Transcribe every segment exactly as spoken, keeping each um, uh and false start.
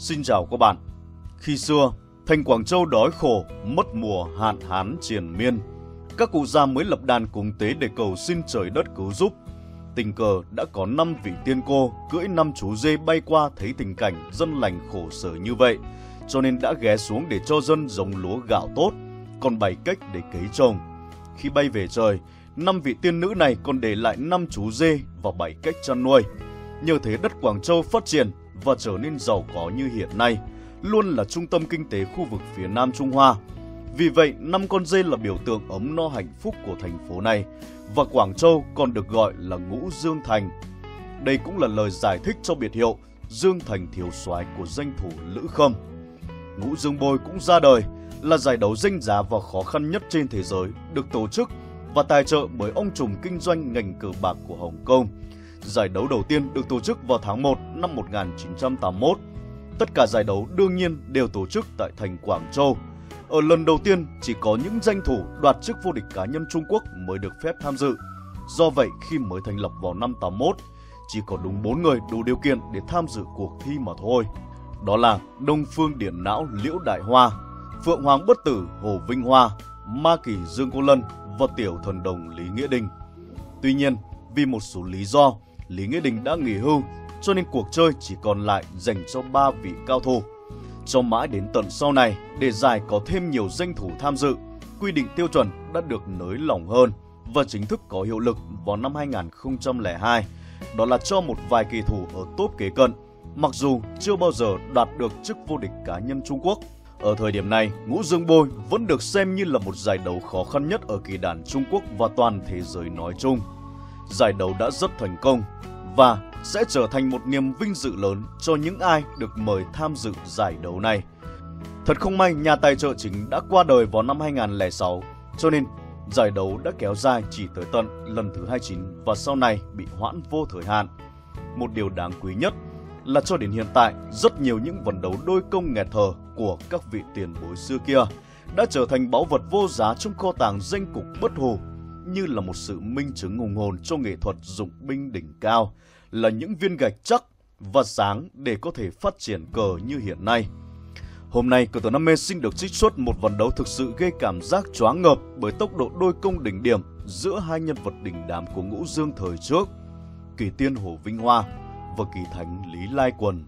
Xin chào các bạn. Khi xưa, thành Quảng Châu đói khổ, mất mùa, hạn hán triền miên. Các cụ già mới lập đàn cúng tế để cầu xin trời đất cứu giúp. Tình cờ đã có năm vị tiên cô cưỡi năm chú dê bay qua thấy tình cảnh dân lành khổ sở như vậy, cho nên đã ghé xuống để cho dân giống lúa gạo tốt, còn bày cách để cấy trồng. Khi bay về trời, năm vị tiên nữ này còn để lại năm chú dê và bảy cách chăn nuôi. Nhờ thế đất Quảng Châu phát triển và trở nên giàu có như hiện nay, luôn là trung tâm kinh tế khu vực phía Nam Trung Hoa. Vì vậy, năm con dê là biểu tượng ấm no hạnh phúc của thành phố này, và Quảng Châu còn được gọi là Ngũ Dương Thành. Đây cũng là lời giải thích cho biệt hiệu Dương Thành Thiếu Soái của danh thủ Lữ Khâm. Ngũ Dương Bôi cũng ra đời, là giải đấu danh giá và khó khăn nhất trên thế giới, được tổ chức và tài trợ bởi ông trùm kinh doanh ngành cờ bạc của Hồng Kông. Giải đấu đầu tiên được tổ chức vào tháng một năm một nghìn chín trăm tám mươi mốt. Tất cả giải đấu đương nhiên đều tổ chức tại thành Quảng Châu. Ở lần đầu tiên, chỉ có những danh thủ đoạt chức vô địch cá nhân Trung Quốc mới được phép tham dự. Do vậy, khi mới thành lập vào năm tám mươi mốt, chỉ có đúng bốn người đủ điều kiện để tham dự cuộc thi mà thôi. Đó là Đông Phương Điển Não Liễu Đại Hoa, Phượng Hoàng Bất Tử Hồ Vinh Hoa, Ma Kỳ Dương Cô Lân và Tiểu Thần Đồng Lý Nghĩa Đình. Tuy nhiên, vì một số lý do, Lý Nghĩa Đình đã nghỉ hưu, cho nên cuộc chơi chỉ còn lại dành cho ba vị cao thủ. Cho mãi đến tận sau này, để giải có thêm nhiều danh thủ tham dự, quy định tiêu chuẩn đã được nới lỏng hơn và chính thức có hiệu lực vào năm hai nghìn không trăm lẻ hai. Đó là cho một vài kỳ thủ ở top kế cận, mặc dù chưa bao giờ đạt được chức vô địch cá nhân Trung Quốc. Ở thời điểm này, Ngũ Dương Bôi vẫn được xem như là một giải đấu khó khăn nhất ở kỳ đàn Trung Quốc và toàn thế giới nói chung. Giải đấu đã rất thành công và sẽ trở thành một niềm vinh dự lớn cho những ai được mời tham dự giải đấu này. Thật không may, nhà tài trợ chính đã qua đời vào năm hai nghìn không trăm lẻ sáu, cho nên giải đấu đã kéo dài chỉ tới tận lần thứ hai mươi chín và sau này bị hoãn vô thời hạn. Một điều đáng quý nhất là cho đến hiện tại, rất nhiều những ván đấu đôi công nghẹt thở của các vị tiền bối xưa kia đã trở thành báu vật vô giá trong kho tàng danh cục bất hủ, như là một sự minh chứng hùng hồn cho nghệ thuật dụng binh đỉnh cao, là những viên gạch chắc và sáng để có thể phát triển cờ như hiện nay. Hôm nay, Cờ Tướng Đam Mê xin được trích xuất một ván đấu thực sự gây cảm giác choáng ngợp bởi tốc độ đôi công đỉnh điểm giữa hai nhân vật đỉnh đám của Ngũ Dương thời trước, Kỳ Tiên Hồ Vinh Hoa và Kỳ Thánh Lý Lai Quần.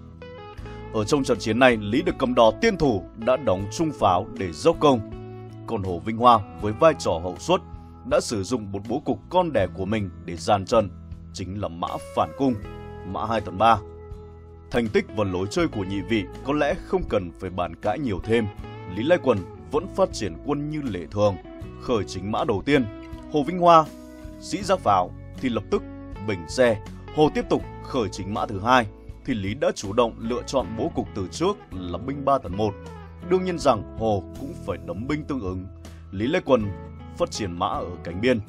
Ở trong trận chiến này, Lý được cầm đỏ tiên thủ đã đóng trung pháo để dốc công, còn Hồ Vinh Hoa với vai trò hậu suất đã sử dụng một bố cục con đẻ của mình để dàn trận, chính là mã phản cung, mã hai tấn ba. Thành tích và lối chơi của nhị vị có lẽ không cần phải bàn cãi nhiều thêm. Lý Lai Quần vẫn phát triển quân như lệ thường, khởi chính mã đầu tiên, Hồ Vinh Hoa sĩ giác pháo thì lập tức bình xe. Hồ tiếp tục khởi chính mã thứ hai thì Lý đã chủ động lựa chọn bố cục từ trước là binh ba tấn một. Đương nhiên rằng Hồ cũng phải đấm binh tương ứng. Lý Lai Quần phát triển mã ở cánh biên.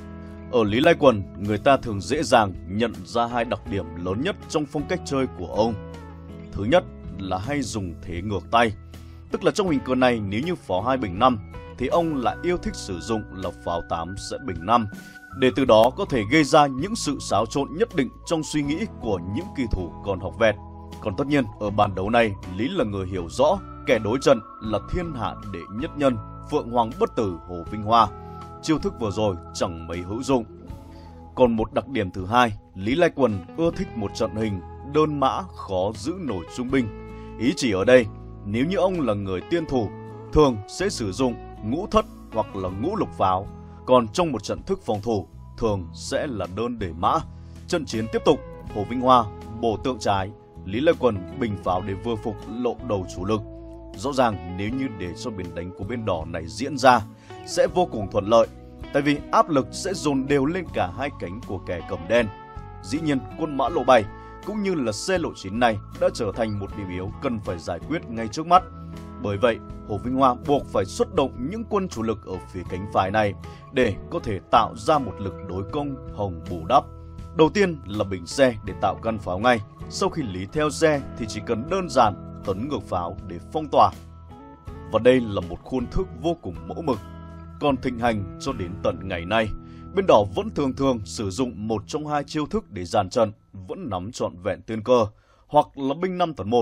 Ở Lý Lai Quần, người ta thường dễ dàng nhận ra hai đặc điểm lớn nhất trong phong cách chơi của ông. Thứ nhất là hay dùng thế ngược tay, tức là trong hình cờ này nếu như pháo hai bình năm thì ông lại yêu thích sử dụng là pháo tám sẽ bình năm, để từ đó có thể gây ra những sự xáo trộn nhất định trong suy nghĩ của những kỳ thủ còn học vẹt. Còn tất nhiên, ở bàn đấu này, Lý là người hiểu rõ kẻ đối trận là thiên hạ đệ nhất nhân Phượng Hoàng Bất Tử Hồ Vinh Hoa. Chiêu thức vừa rồi chẳng mấy hữu dụng. Còn một đặc điểm thứ hai, Lý Lai Quần ưa thích một trận hình đơn mã khó giữ nổi trung binh. Ý chỉ ở đây, nếu như ông là người tiên thủ, thường sẽ sử dụng ngũ thất hoặc là ngũ lục pháo, còn trong một trận thức phòng thủ, thường sẽ là đơn để mã. Trận chiến tiếp tục, Hồ Vinh Hoa bổ tượng trái, Lý Lai Quần bình pháo để vừa phục lộ đầu chủ lực. Rõ ràng nếu như để cho biển đánh của bên đỏ này diễn ra sẽ vô cùng thuận lợi, tại vì áp lực sẽ dồn đều lên cả hai cánh của kẻ cầm đen. Dĩ nhiên, quân mã lộ bảy cũng như là xe lộ chín này đã trở thành một điểm yếu cần phải giải quyết ngay trước mắt. Bởi vậy, Hồ Vinh Hoa buộc phải xuất động những quân chủ lực ở phía cánh phải này để có thể tạo ra một lực đối công hồng bù đắp. Đầu tiên là bình xe để tạo căn pháo ngay, sau khi Lý theo xe thì chỉ cần đơn giản tấn ngược pháo để phong tỏa. Và đây là một khuôn thức vô cùng mẫu mực, còn thịnh hành cho đến tận ngày nay. Bên đỏ vẫn thường thường sử dụng một trong hai chiêu thức để dàn trận, vẫn nắm trọn vẹn tiên cơ, hoặc là binh năm tấn một,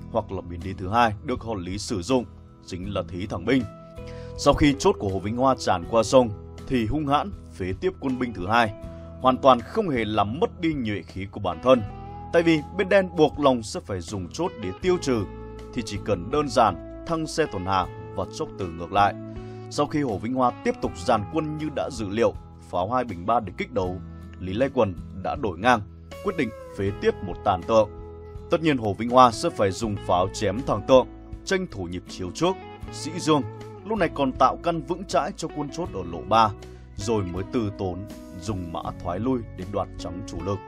hoặc là biến đi thứ hai được họ Lý sử dụng, chính là Thí Thẳng Binh. Sau khi chốt của Hồ Vĩnh Hoa tràn qua sông thì hung hãn phế tiếp quân binh thứ hai, hoàn toàn không hề làm mất đi nhuệ khí của bản thân. Tại vì bên đen buộc lòng sẽ phải dùng chốt để tiêu trừ, thì chỉ cần đơn giản thăng xe tuần hà và chốc từ ngược lại. Sau khi Hồ Vĩnh Hoa tiếp tục dàn quân như đã dự liệu, pháo hai bình ba để kích đấu, Lý Lai Quần đã đổi ngang, quyết định phế tiếp một tàn tượng. Tất nhiên Hồ Vĩnh Hoa sẽ phải dùng pháo chém thẳng tượng, tranh thủ nhịp chiếu trước. Sĩ Dương lúc này còn tạo căn vững chãi cho quân chốt ở lộ ba, rồi mới từ tốn dùng mã thoái lui để đoạt trắng chủ lực.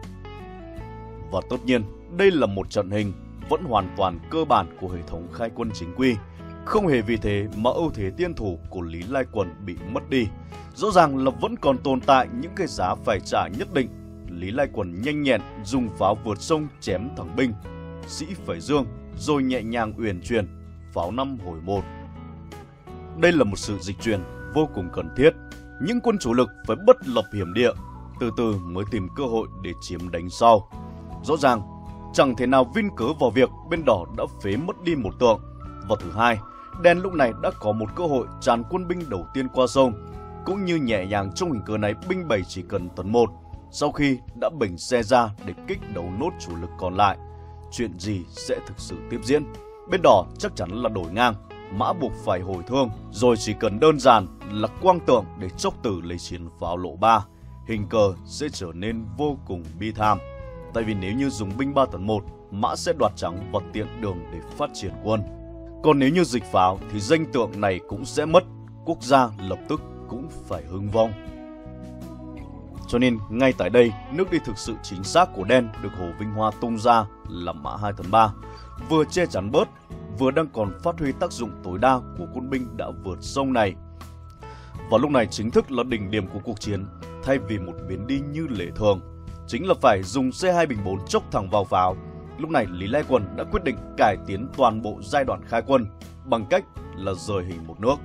Và tất nhiên, đây là một trận hình vẫn hoàn toàn cơ bản của hệ thống khai quân chính quy. Không hề vì thế mà ưu thế tiên thủ của Lý Lai Quần bị mất đi. Rõ ràng là vẫn còn tồn tại những cái giá phải trả nhất định. Lý Lai Quần nhanh nhẹn dùng pháo vượt sông chém thẳng binh, sĩ phải dương, rồi nhẹ nhàng uyển chuyển, pháo năm hồi một. Đây là một sự dịch chuyển vô cùng cần thiết. Những quân chủ lực phải bất lập hiểm địa, từ từ mới tìm cơ hội để chiếm đánh sau. Rõ ràng, chẳng thể nào vin cớ vào việc bên đỏ đã phế mất đi một tượng. Và thứ hai, đen lúc này đã có một cơ hội tràn quân binh đầu tiên qua sông, cũng như nhẹ nhàng trong hình cờ này binh bảy chỉ cần tấn một. Sau khi đã bình xe ra để kích đấu nốt chủ lực còn lại, chuyện gì sẽ thực sự tiếp diễn? Bên đỏ chắc chắn là đổi ngang, mã buộc phải hồi thương, rồi chỉ cần đơn giản là quang tượng để chốc từ lấy chiến vào lộ ba. Hình cờ sẽ trở nên vô cùng bi thảm. Tại vì nếu như dùng binh ba tấn một, mã sẽ đoạt trắng và tiện đường để phát triển quân. Còn nếu như dịch pháo thì danh tượng này cũng sẽ mất, quốc gia lập tức cũng phải hưng vong. Cho nên ngay tại đây, nước đi thực sự chính xác của đen được Hồ Vĩnh Hoa tung ra là mã hai tấn ba, vừa che chắn bớt, vừa đang còn phát huy tác dụng tối đa của quân binh đã vượt sông này. Và lúc này chính thức là đỉnh điểm của cuộc chiến, thay vì một biến đi như lệ thường, chính là phải dùng C hai bình bốn chốc thẳng vào pháo. Lúc này Lý Lai Quần đã quyết định cải tiến toàn bộ giai đoạn khai quân bằng cách là rời hình một nước.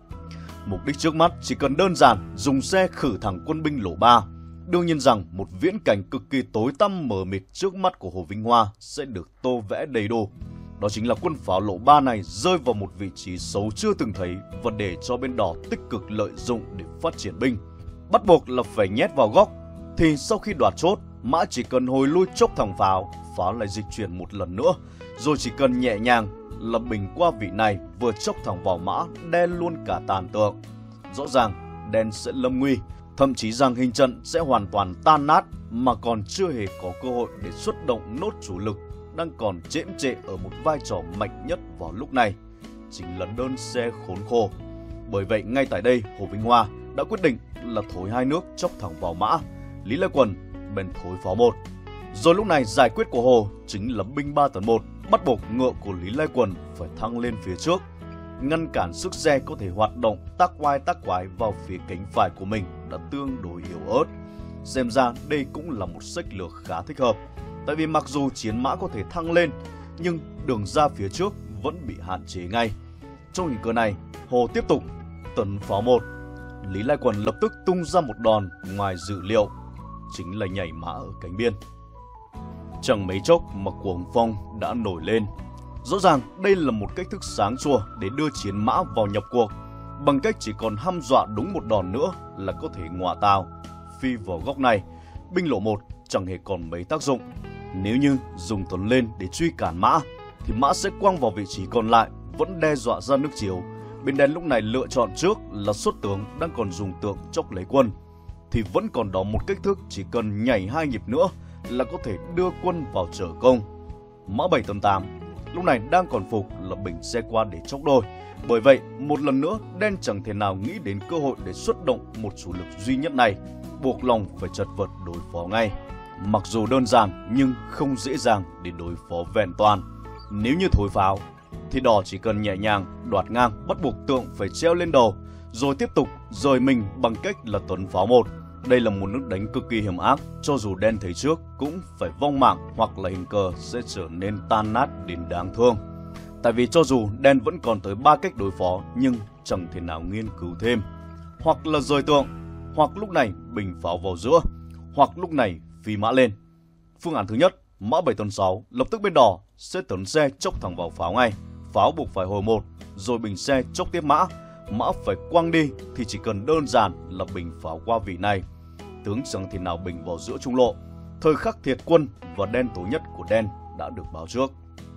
Mục đích trước mắt chỉ cần đơn giản dùng xe khử thẳng quân binh lộ ba. Đương nhiên rằng một viễn cảnh cực kỳ tối tăm mờ mịt trước mắt của Hồ Vĩnh Hoa sẽ được tô vẽ đầy đủ. Đó chính là quân pháo lộ ba này rơi vào một vị trí xấu chưa từng thấy và để cho bên đỏ tích cực lợi dụng để phát triển binh. Bắt buộc là phải nhét vào góc, thì sau khi đoạt chốt, mã chỉ cần hồi lui chốc thẳng pháo, pháo lại dịch chuyển một lần nữa, rồi chỉ cần nhẹ nhàng là bình qua vị này vừa chốc thẳng vào mã, đen luôn cả tàn tượng. Rõ ràng đen sẽ lâm nguy, thậm chí rằng hình trận sẽ hoàn toàn tan nát mà còn chưa hề có cơ hội để xuất động nốt chủ lực đang còn chễm trệ ở một vai trò mạnh nhất vào lúc này, chính là đơn xe khốn khô. Bởi vậy ngay tại đây Hồ Vĩnh Hoa đã quyết định là thối hai nước chốc thẳng vào mã. Lý Lai Quần bèn thối pháo một. Rồi lúc này giải quyết của Hồ chính là binh ba tấn một, bắt buộc ngựa của Lý Lai Quần phải thăng lên phía trước, ngăn cản sức xe có thể hoạt động tác oai tác quái vào phía cánh phải của mình đã tương đối yếu ớt. Xem ra đây cũng là một sách lược khá thích hợp, tại vì mặc dù chiến mã có thể thăng lên nhưng đường ra phía trước vẫn bị hạn chế ngay. Trong hình cờ này, Hồ tiếp tục tấn pháo một. Lý Lai Quần lập tức tung ra một đòn ngoài dự liệu, chính là nhảy mã ở cánh biên. Chẳng mấy chốc mà cuồng phong đã nổi lên. Rõ ràng đây là một cách thức sáng sủa để đưa chiến mã vào nhập cuộc, bằng cách chỉ còn hăm dọa đúng một đòn nữa là có thể ngọa tào phi vào góc này. Binh lộ một chẳng hề còn mấy tác dụng. Nếu như dùng tuần lên để truy cản mã thì mã sẽ quăng vào vị trí còn lại, vẫn đe dọa ra nước chiếu. Bên đen lúc này lựa chọn trước là xuất tướng đang còn dùng tượng chốc lấy quân, thì vẫn còn đó một cách thức chỉ cần nhảy hai nhịp nữa là có thể đưa quân vào trở công. Mã bảy tấn tám lúc này đang còn phục là bình xe qua để chốc đôi. Bởi vậy một lần nữa đen chẳng thể nào nghĩ đến cơ hội để xuất động một chủ lực duy nhất này, buộc lòng phải chật vật đối phó ngay. Mặc dù đơn giản nhưng không dễ dàng để đối phó vẹn toàn. Nếu như thối pháo thì đỏ chỉ cần nhẹ nhàng đoạt ngang, bắt buộc tượng phải treo lên đầu, rồi tiếp tục rời mình bằng cách là tuấn pháo một. Đây là một nước đánh cực kỳ hiểm ác, cho dù đen thấy trước cũng phải vong mạng hoặc là hình cờ sẽ trở nên tan nát đến đáng thương. Tại vì cho dù đen vẫn còn tới ba cách đối phó nhưng chẳng thể nào nghiên cứu thêm. Hoặc là rời tượng, hoặc lúc này bình pháo vào giữa, hoặc lúc này phi mã lên. Phương án thứ nhất mã bảy tấn sáu, lập tức bên đỏ sẽ tấn xe chốc thẳng vào pháo ngay. Pháo buộc phải hồi một, rồi bình xe chốc tiếp mã. Mã phải quăng đi thì chỉ cần đơn giản là bình pháo qua vị này. Tướng chẳng thể nào bình vào giữa trung lộ. Thời khắc thiệt quân và đen tối nhất của đen đã được báo trước.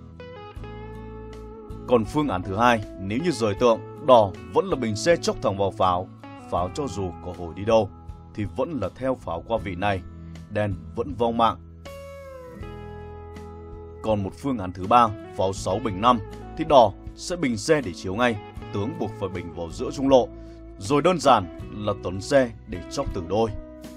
Còn phương án thứ hai, nếu như rời tượng, đỏ vẫn là bình xe chốc thẳng vào pháo. Pháo cho dù có hồi đi đâu thì vẫn là theo pháo qua vị này. Đen vẫn vong mạng. Còn một phương án thứ ba, pháo sáu bình năm, thì đỏ sẽ bình xe để chiếu ngay. Tướng buộc phải bình vào giữa trung lộ, rồi đơn giản là tấn xe để chóc tử đôi.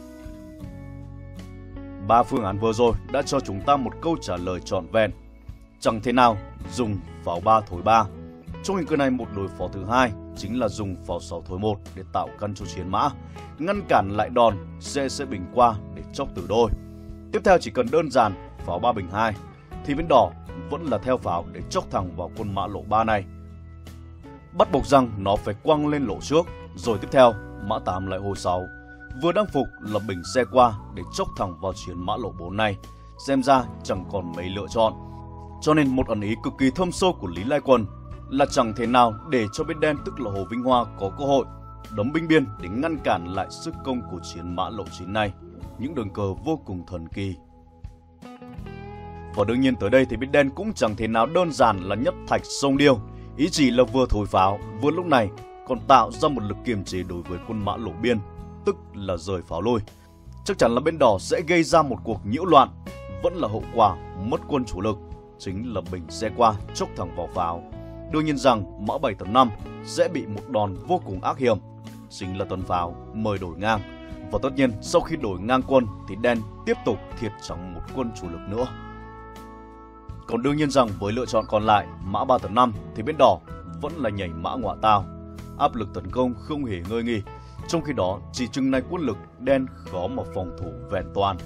Ba phương án vừa rồi đã cho chúng ta một câu trả lời trọn vẹn. Chẳng thể nào dùng pháo ba thối ba. Trong hình cờ này, một đối phó thứ hai chính là dùng pháo sáu thối một để tạo căn cho chiến mã, ngăn cản lại đòn, xe sẽ bình qua để chóc tử đôi. Tiếp theo chỉ cần đơn giản pháo ba bình hai thì bên đỏ vẫn là theo pháo để chóc thẳng vào quân mã lộ ba này. Bắt buộc rằng nó phải quăng lên lộ trước, rồi tiếp theo mã tám lại hồi sáu. Vừa đang phục là bình xe qua để chốc thẳng vào chiến mã lộ bốn này. Xem ra chẳng còn mấy lựa chọn. Cho nên một ẩn ý cực kỳ thâm sâu của Lý Lai Quân là chẳng thể nào để cho bên đen, tức là Hồ Vinh Hoa, có cơ hội đấm binh biên để ngăn cản lại sức công của chiến mã lộ chín này. Những đường cờ vô cùng thần kỳ. Và đương nhiên tới đây thì bên đen cũng chẳng thể nào đơn giản là nhất thạch sông điêu. Ý chỉ là vừa thổi pháo, vừa lúc này còn tạo ra một lực kiềm chế đối với quân mã lộ biên, tức là rời pháo lui. Chắc chắn là bên đỏ sẽ gây ra một cuộc nhiễu loạn, vẫn là hậu quả mất quân chủ lực, chính là bình xe qua chốc thẳng vào pháo. Đương nhiên rằng mã bảy tấn năm sẽ bị một đòn vô cùng ác hiểm, chính là tấn pháo mời đổi ngang. Và tất nhiên sau khi đổi ngang quân thì đen tiếp tục thiệt chẳng một quân chủ lực nữa. Còn đương nhiên rằng với lựa chọn còn lại, mã ba tấn năm thì bên đỏ vẫn là nhảy mã ngọa tao. Áp lực tấn công không hề ngơi nghỉ. Trong khi đó, chỉ chừng này quân lực đen khó mà phòng thủ vẹn toàn.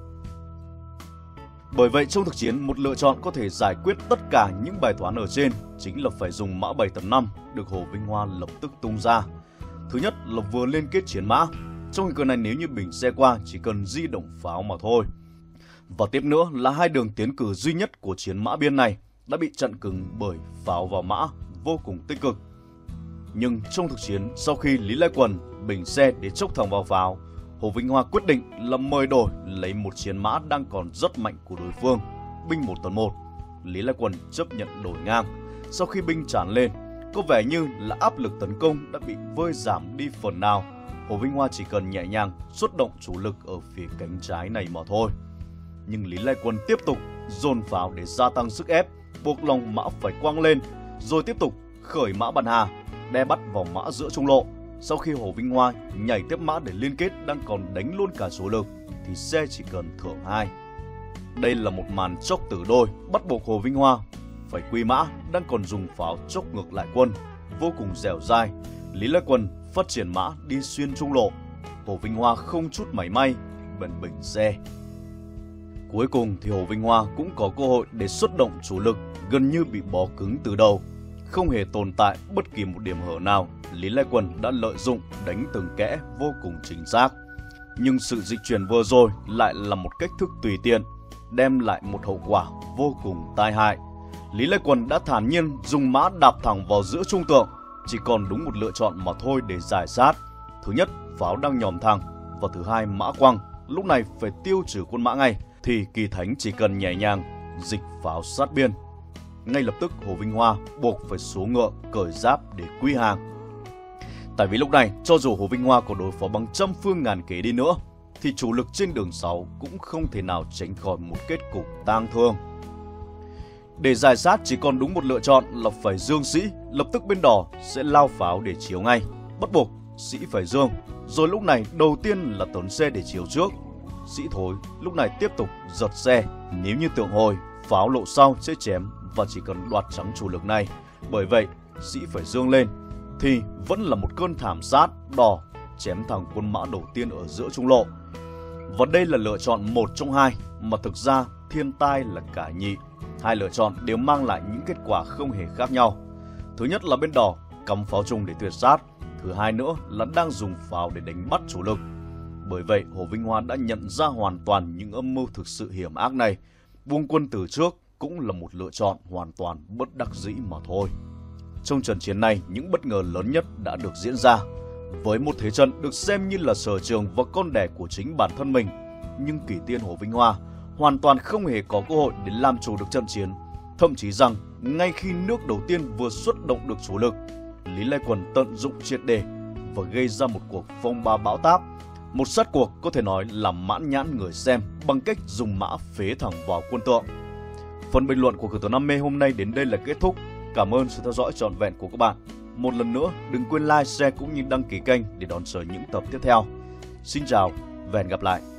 Bởi vậy trong thực chiến, một lựa chọn có thể giải quyết tất cả những bài toán ở trên chính là phải dùng mã bảy tấn năm được Hồ Vinh Hoa lập tức tung ra. Thứ nhất là vừa liên kết chiến mã. Trong hình cờ này nếu như bình xe qua chỉ cần di động pháo mà thôi. Và tiếp nữa là hai đường tiến cử duy nhất của chiến mã biên này đã bị chặn cứng bởi pháo vào mã vô cùng tích cực. Nhưng trong thực chiến, sau khi Lý Lai Quần bình xe để chốc thẳng vào pháo, Hồ Vinh Hoa quyết định là mời đổi lấy một chiến mã đang còn rất mạnh của đối phương, binh một tấn một. Lý Lai Quần chấp nhận đổi ngang. Sau khi binh tràn lên, có vẻ như là áp lực tấn công đã bị vơi giảm đi phần nào. Hồ Vinh Hoa chỉ cần nhẹ nhàng xuất động chủ lực ở phía cánh trái này mà thôi. Nhưng Lý Lai Quân tiếp tục dồn pháo để gia tăng sức ép, buộc lòng mã phải quăng lên, rồi tiếp tục khởi mã bắn hà, đe bắt vào mã giữa trung lộ. Sau khi Hồ Vinh Hoa nhảy tiếp mã để liên kết đang còn đánh luôn cả số lực, thì xe chỉ cần thưởng hai. Đây là một màn chốc tử đôi, bắt buộc Hồ Vinh Hoa phải quy mã đang còn dùng pháo chốc ngược lại quân, vô cùng dẻo dai. Lý Lai Quân phát triển mã đi xuyên trung lộ, Hồ Vinh Hoa không chút mảy may bền bình xe. Cuối cùng thì Hồ Vinh Hoa cũng có cơ hội để xuất động chủ lực gần như bị bó cứng từ đầu. Không hề tồn tại bất kỳ một điểm hở nào, Lý Lai Quân đã lợi dụng đánh từng kẽ vô cùng chính xác. Nhưng sự dịch chuyển vừa rồi lại là một cách thức tùy tiện, đem lại một hậu quả vô cùng tai hại. Lý Lai Quân đã thản nhiên dùng mã đạp thẳng vào giữa trung tượng, chỉ còn đúng một lựa chọn mà thôi để giải sát. Thứ nhất, pháo đang nhòm thẳng, và thứ hai, mã quăng. Lúc này phải tiêu trừ quân mã ngay, thì Kỳ Thánh chỉ cần nhẹ nhàng dịch pháo sát biên. Ngay lập tức Hồ Vinh Hoa buộc phải xuống ngựa cởi giáp để quy hàng. Tại vì lúc này cho dù Hồ Vinh Hoa có đối phó bằng trăm phương ngàn kế đi nữa thì chủ lực trên đường sáu cũng không thể nào tránh khỏi một kết cục tang thương. Để giải sát chỉ còn đúng một lựa chọn là phải dương sĩ, lập tức bên đỏ sẽ lao pháo để chiếu ngay. Bắt buộc sĩ phải dương, rồi lúc này đầu tiên là tấn xe để chiếu trước. Sĩ thối lúc này tiếp tục giật xe, nếu như tượng hồi pháo lộ sau sẽ chém và chỉ cần đoạt trắng chủ lực này. Bởi vậy sĩ phải dương lên thì vẫn là một cơn thảm sát, đỏ chém thẳng quân mã đầu tiên ở giữa trung lộ. Và đây là lựa chọn một trong hai, mà thực ra thiên tai là cả nhị. Hai lựa chọn đều mang lại những kết quả không hề khác nhau. Thứ nhất là bên đỏ cắm pháo trùng để tuyệt sát, thứ hai nữa là đang dùng pháo để đánh bắt chủ lực. Bởi vậy Hồ Vinh Hoa đã nhận ra hoàn toàn những âm mưu thực sự hiểm ác này. buông quân từ trước cũng là một lựa chọn hoàn toàn bất đắc dĩ mà thôi. Trong trận chiến này, những bất ngờ lớn nhất đã được diễn ra. Với một thế trận được xem như là sở trường và con đẻ của chính bản thân mình, nhưng Kỷ Tiên Hồ Vinh Hoa hoàn toàn không hề có cơ hội để làm chủ được trận chiến. Thậm chí rằng, ngay khi nước đầu tiên vừa xuất động được chủ lực, Lý Lai Quần tận dụng triệt để và gây ra một cuộc phong ba bão táp. Một sát cuộc có thể nói là mãn nhãn người xem bằng cách dùng mã phế thẳng vào quân tượng. Phần bình luận của Khởi Tử Đam Mê hôm nay đến đây là kết thúc. Cảm ơn sự theo dõi trọn vẹn của các bạn. Một lần nữa, đừng quên like, share cũng như đăng ký kênh để đón chờ những tập tiếp theo. Xin chào và hẹn gặp lại.